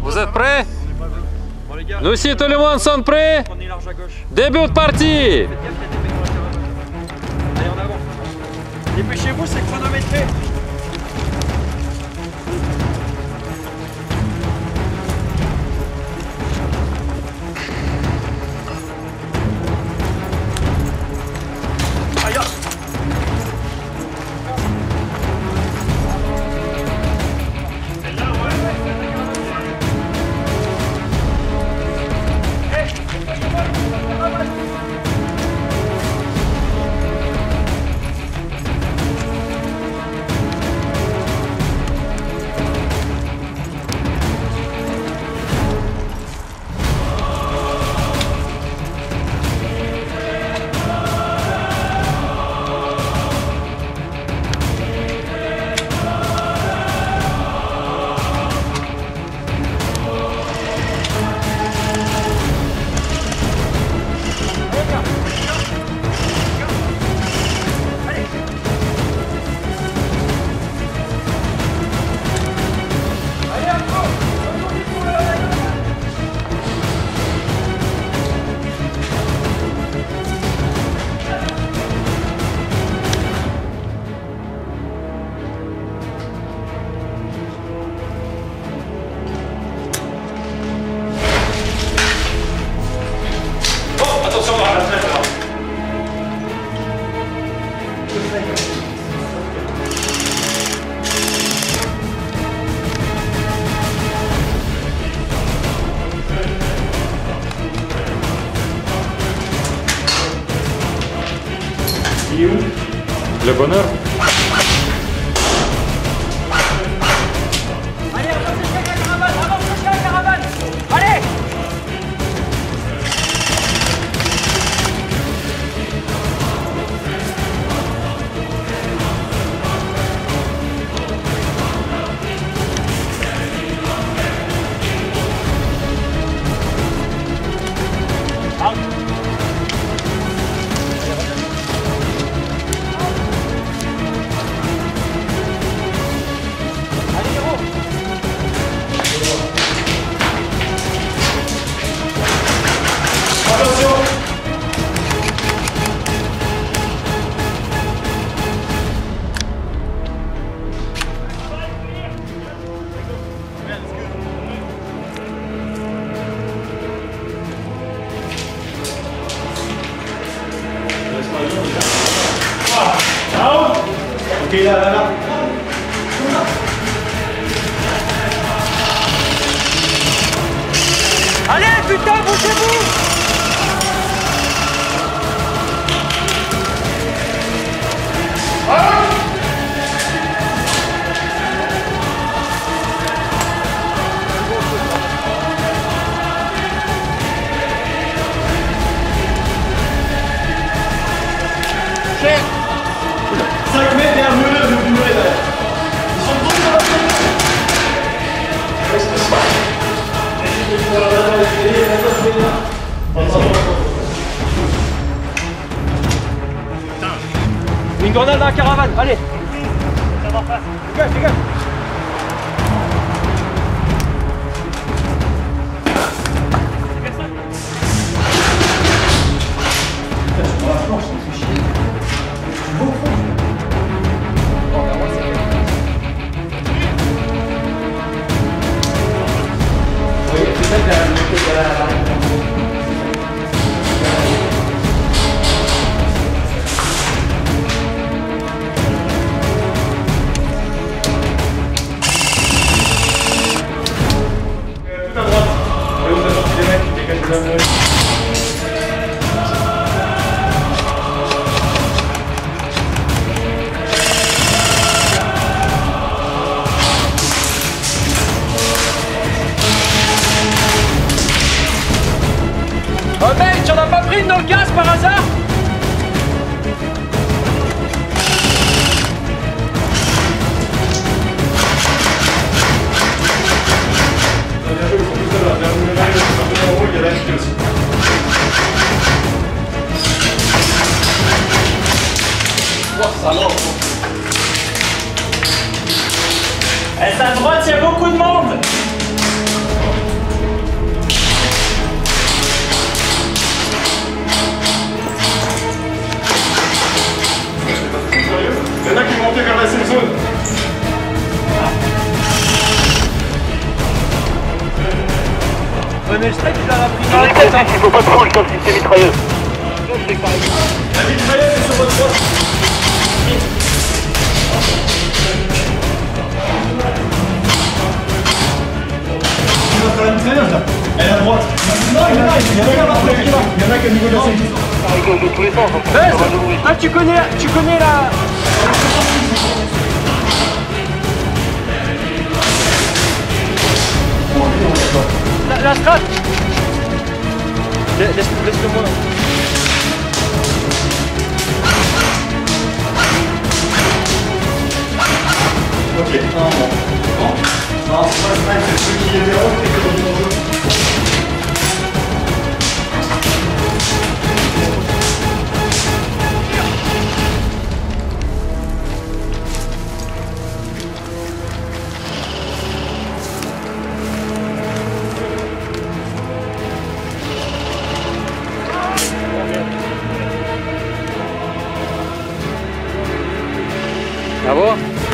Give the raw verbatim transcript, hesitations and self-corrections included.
Vous êtes prêts? Bon, les gars, Nous aussi, tout le monde sont prêts? prenez large à gauche. Début de partie. Faites gaffe, il y a des mecs dans la caravane. Allez, en avant. Dépêchez-vous, c'est chronométré. Aïe! Le bonheur. Allez, avancez jusqu'à la caravane! Avancez jusqu'à la caravane! Allez! Ok, là, là, là. Allez, putain, bougez-vous! cinq mètres derrière nous, le vous mourrez derrière. Ils sont tous dans la tête. Une grenade dans la caravane, allez! Dégage, dégage! Oh mec, tu en as pas pris une dans le gaz par hasard? Eh, à droite, il y a beaucoup de monde! attends. Il faut pas de foule sur le système mitrailleuse. La mitrailleuse est sur votre droite. Tu vas faire la mitrailleuse là. Elle est à droite. Non, il y en a, il y en a, il y en a, il y en a qui a le niveau de la sécurité. Ça rigole de tous les sens. on Baise. fait pas de bruit. Ah, tu connais, tu connais la... La, la strat. Laisse- Laisse-le laisse moi là. Ok, non, bon. Non, non, c'est pas le snipe, c'est celui qui est zéro qui est dans le jeu. Ah bon?